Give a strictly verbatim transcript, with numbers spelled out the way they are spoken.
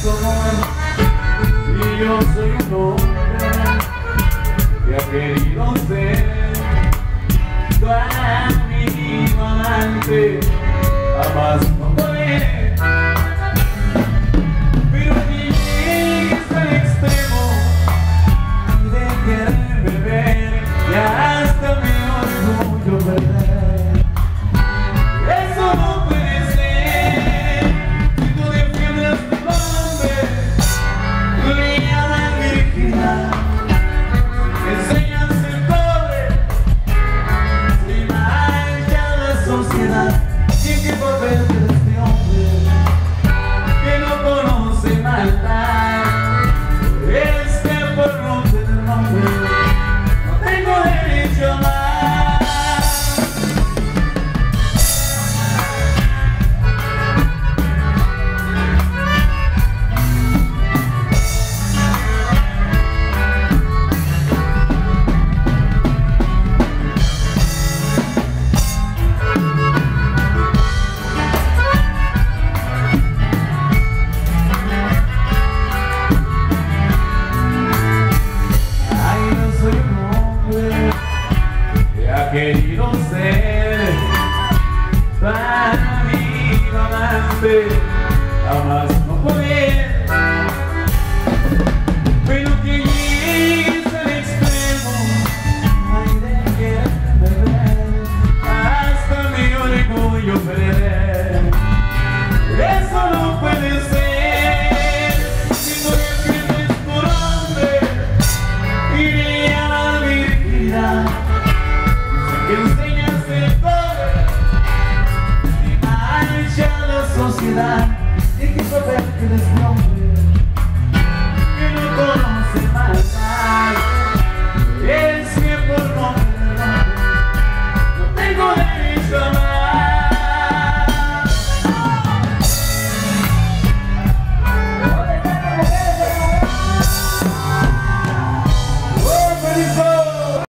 Y yo soy un hombre que ha querido ser tu amigo amante, jamás no podré, pero que llegues al extremo de querer beber y hasta mi orgullo perder. Eso no puede ser. Si tú defiendes tu nombre, leal a la virginidad, enseñas el cobre, si mancha la sociedad. ¿Y en qué papel de este hombre que no conoce maldad? Este por romper el nombre no tengo derecho a amar. Querido ser tu amigo amante, jamás no poder, pero que llegues al extremo, ay de querer beber, hasta mi orgullo perder. Eso no puede ser. Si no defiendes tu nombre y a la virginidad, que enseñas el cobre, si mancha la sociedad. ¿Y qué papel que eres mi hombre